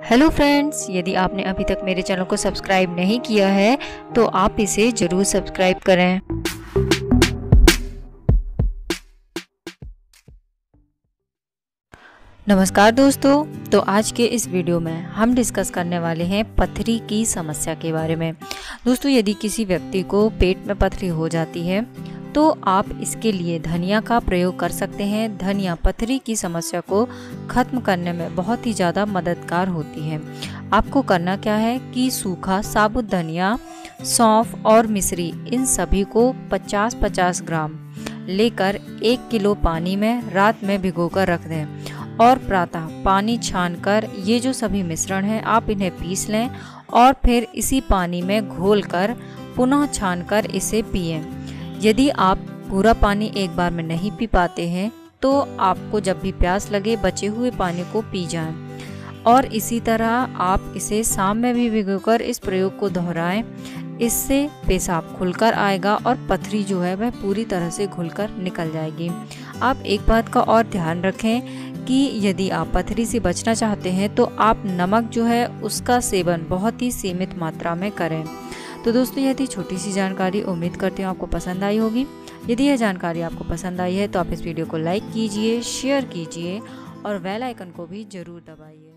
Hello friends, यदि आपने अभी तक मेरे चैनल को सब्सक्राइब नहीं किया है तो आप इसे ज़रूर सब्सक्राइब करें। नमस्कार दोस्तों, तो आज के इस वीडियो में हम डिस्कस करने वाले हैं पथरी की समस्या के बारे में। दोस्तों, यदि किसी व्यक्ति को पेट में पथरी हो जाती है तो आप इसके लिए धनिया का प्रयोग कर सकते हैं। धनिया पथरी की समस्या को ख़त्म करने में बहुत ही ज़्यादा मददगार होती है। आपको करना क्या है कि सूखा साबुत धनिया, सौंफ और मिश्री, इन सभी को 50-50 ग्राम लेकर 1 किलो पानी में रात में भिगोकर रख दें और प्रातः पानी छानकर ये जो सभी मिश्रण हैं आप इन्हें पीस लें और फिर इसी पानी में घोलकर पुनः छानकर इसे पिएं। यदि आप पूरा पानी एक बार में नहीं पी पाते हैं तो आपको जब भी प्यास लगे बचे हुए पानी को पी जाएं और इसी तरह आप इसे शाम में भी भिगोकर इस प्रयोग को दोहराएं। इससे पेशाब खुलकर आएगा और पथरी जो है वह पूरी तरह से घुलकर निकल जाएगी। आप एक बात का और ध्यान रखें कि यदि आप पथरी से बचना चाहते हैं तो आप नमक जो है उसका सेवन बहुत ही सीमित मात्रा में करें। तो दोस्तों, यह थी छोटी सी जानकारी। उम्मीद करती हूँ आपको पसंद आई होगी। यदि यह जानकारी आपको पसंद आई है तो आप इस वीडियो को लाइक कीजिए, शेयर कीजिए और बेल आइकन को भी ज़रूर दबाइए।